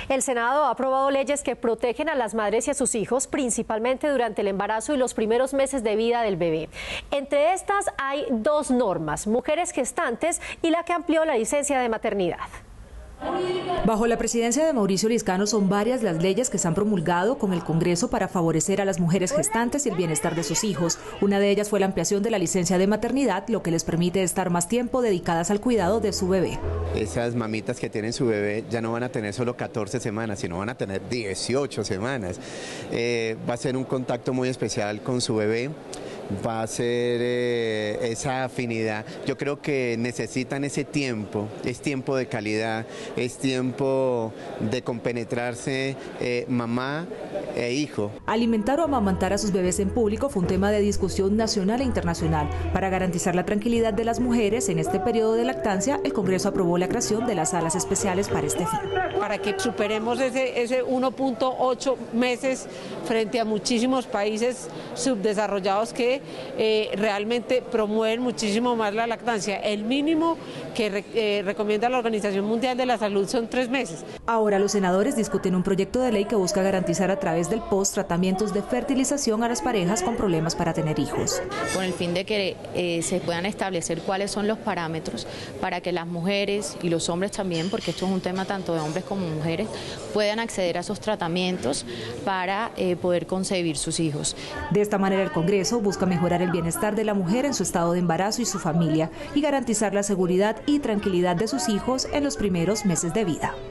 El Senado ha aprobado leyes que protegen a las madres y a sus hijos, principalmente durante el embarazo y los primeros meses de vida del bebé. Entre estas hay dos normas: mujeres gestantes y la que amplió la licencia de maternidad. Bajo la presidencia de Mauricio Liscano son varias las leyes que se han promulgado con el Congreso para favorecer a las mujeres gestantes y el bienestar de sus hijos. Una de ellas fue la ampliación de la licencia de maternidad, lo que les permite estar más tiempo dedicadas al cuidado de su bebé. Esas mamitas que tienen su bebé ya no van a tener solo 14 semanas, sino van a tener 18 semanas. Va a ser un contacto muy especial con su bebé. Va a ser esa afinidad. Yo creo que necesitan ese tiempo, es tiempo de calidad, es tiempo de compenetrarse mamá e hijo. Alimentar o amamantar a sus bebés en público fue un tema de discusión nacional e internacional. Para garantizar la tranquilidad de las mujeres en este periodo de lactancia, el Congreso aprobó la creación de las salas especiales para este fin. Para que superemos ese 1.8 meses frente a muchísimos países subdesarrollados que realmente promueven muchísimo más la lactancia. El mínimo que recomienda la Organización Mundial de la Salud son 3 meses. Ahora los senadores discuten un proyecto de ley que busca garantizar a través del POS tratamientos de fertilización a las parejas con problemas para tener hijos. Con el fin de que se puedan establecer cuáles son los parámetros para que las mujeres y los hombres también, porque esto es un tema tanto de hombres como mujeres, puedan acceder a esos tratamientos para poder concebir sus hijos. De esta manera el Congreso busca mejorar el bienestar de la mujer en su estado de embarazo y su familia y garantizar la seguridad y tranquilidad de sus hijos en los primeros meses de vida.